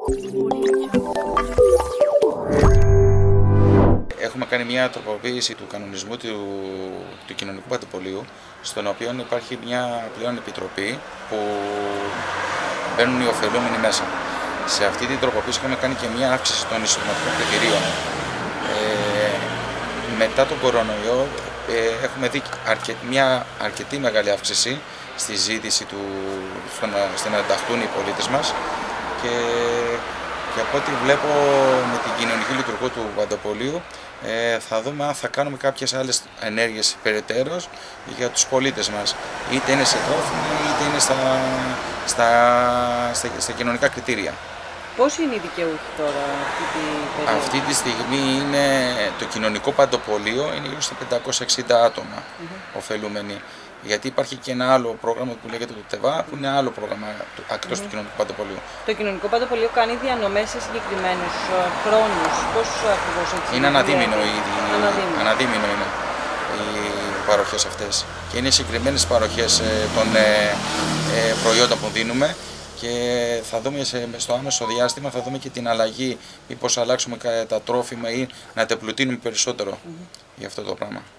Έχουμε κάνει μια τροποποίηση του κανονισμού του κοινωνικού παντοπολίου, στον οποίο υπάρχει μια πλέον επιτροπή που μπαίνουν οι ωφελούμενοι μέσα. Σε αυτή την τροποποίηση είχαμε κάνει και μια αύξηση των εισοδηματικών κριτηρίων. Μετά τον κορονοϊό έχουμε δει μια αρκετή μεγάλη αύξηση στη ζήτηση στο να ενταχθούν οι πολίτες μας και από ό,τι βλέπω με την κοινωνική λειτουργία του παντοπολίου θα δούμε αν θα κάνουμε κάποιες άλλες ενέργειες περαιτέρω για τους πολίτες μας, είτε είναι σε τρόφιμα είτε είναι στα κοινωνικά κριτήρια. Πόσοι είναι οι δικαιούχοι τώρα αυτή τη περίοδο? Αυτή τη στιγμή είναι το κοινωνικό παντοπολείο, είναι γύρω στα 560 άτομα ωφελούμενοι. Γιατί υπάρχει και ένα άλλο πρόγραμμα που λέγεται το ΤΕΒΑ, που είναι άλλο πρόγραμμα εκτός του κοινωνικού παντοπολείου. Το κοινωνικό παντοπολείο κάνει διανομές σε συγκεκριμένους χρόνους. Πώς ακριβώς έτσι? Είναι αναδίμηνο αναδίμηνο είναι οι παροχές αυτές. Και είναι συγκεκριμένες παροχές των προϊόντων που δίνουμε. Και θα δούμε στο άμεσο διάστημα θα δούμε και την αλλαγή, μήπως αλλάξουμε τα τρόφιμα ή να τα πλουτίνουμε περισσότερο για αυτό το πράγμα.